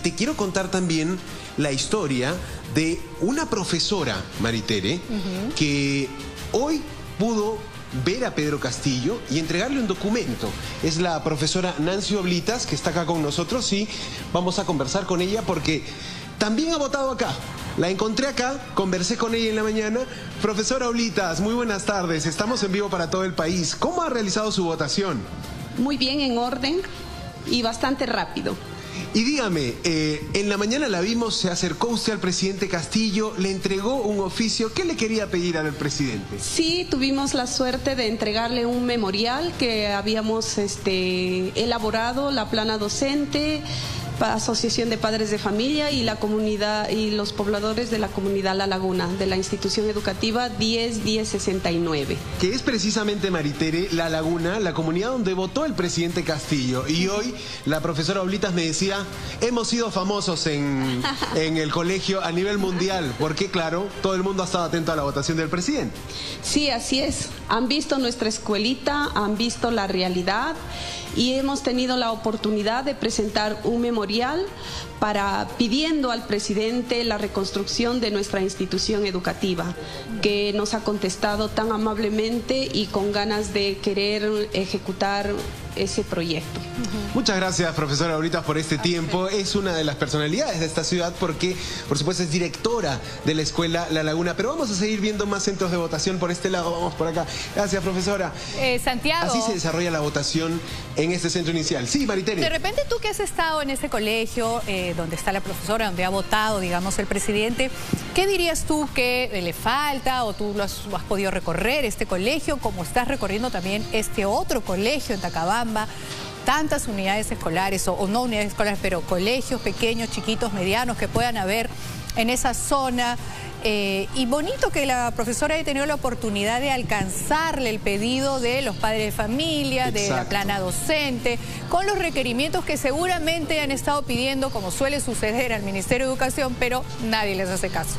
te quiero contar también la historia de una profesora, Maritere, que hoy pudo ver a Pedro Castillo y entregarle un documento. Es la profesora Nancy Oblitas, que está acá con nosotros, y vamos a conversar con ella porque también ha votado acá. La encontré acá, conversé con ella en la mañana. Profesora Oblitas, muy buenas tardes. Estamos en vivo para todo el país. ¿Cómo ha realizado su votación? Muy bien, en orden y bastante rápido. Y dígame, en la mañana la vimos, se acercó usted al presidente Castillo, le entregó un oficio. ¿Qué le quería pedir al presidente? Sí, tuvimos la suerte de entregarle un memorial que habíamos elaborado, la plana docente, Asociación de Padres de Familia y la comunidad y los pobladores de la comunidad La Laguna, de la institución educativa 101069. Que es precisamente, Maritere, La Laguna, la comunidad donde votó el presidente Castillo. Y hoy la profesora Oblitas me decía, hemos sido famosos en el colegio a nivel mundial, porque claro, todo el mundo ha estado atento a la votación del presidente. Sí, así es. Han visto nuestra escuelita, han visto la realidad y hemos tenido la oportunidad de presentar un memorial pidiendo al presidente la reconstrucción de nuestra institución educativa, que nos ha contestado tan amablemente y con ganas de querer ejecutar ese proyecto. Muchas gracias, profesora Oblitas, por este tiempo. Es una de las personalidades de esta ciudad porque, por supuesto, es directora de la escuela La Laguna. Pero vamos a seguir viendo más centros de votación por este lado. Vamos por acá. Gracias, profesora. Santiago. Así se desarrolla la votación en este centro inicial. Sí, Maritere. De repente tú que has estado en ese colegio, donde está la profesora, donde ha votado, digamos, el presidente, ¿qué dirías tú que le falta o tú lo has podido recorrer este colegio, como estás recorriendo también este otro colegio en Tacabamba? Tantas unidades escolares, o no unidades escolares, pero colegios pequeños, chiquitos, medianos que puedan haber en esa zona. Y bonito que la profesora haya tenido la oportunidad de alcanzarle el pedido de los padres de familia, de la plana docente, con los requerimientos que seguramente han estado pidiendo, como suele suceder al Ministerio de Educación, pero nadie les hace caso.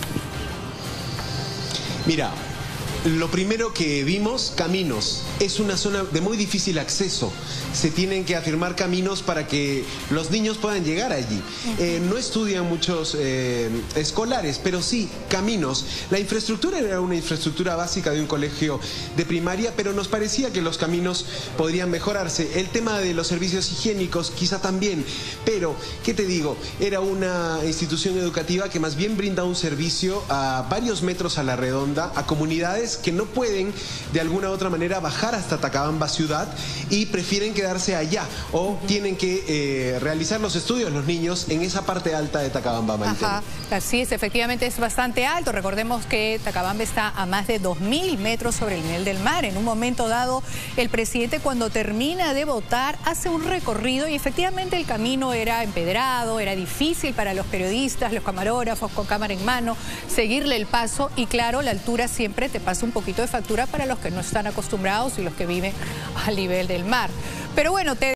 Mira, lo primero que vimos, caminos. Es una zona de muy difícil acceso. Se tienen que afirmar caminos para que los niños puedan llegar allí. No estudian muchos escolares, pero sí caminos. La infraestructura era una infraestructura básica de un colegio de primaria, pero nos parecía que los caminos podrían mejorarse. El tema de los servicios higiénicos quizá también, pero, ¿qué te digo? Era una institución educativa que más bien brinda un servicio a varios metros a la redonda, a comunidades que no pueden de alguna u otra manera bajar hasta Tacabamba ciudad y prefieren quedarse allá o tienen que realizar los estudios los niños en esa parte alta de Tacabamba, Maritere. Ajá, así es, efectivamente es bastante alto. Recordemos que Tacabamba está a más de 2000 metros sobre el nivel del mar. En un momento dado, el presidente, cuando termina de votar, hace un recorrido y efectivamente el camino era empedrado, era difícil para los periodistas, los camarógrafos con cámara en mano, seguirle el paso y claro, la altura siempre te pasa un poquito de factura para los que no están acostumbrados y los que viven al nivel del mar. Pero bueno,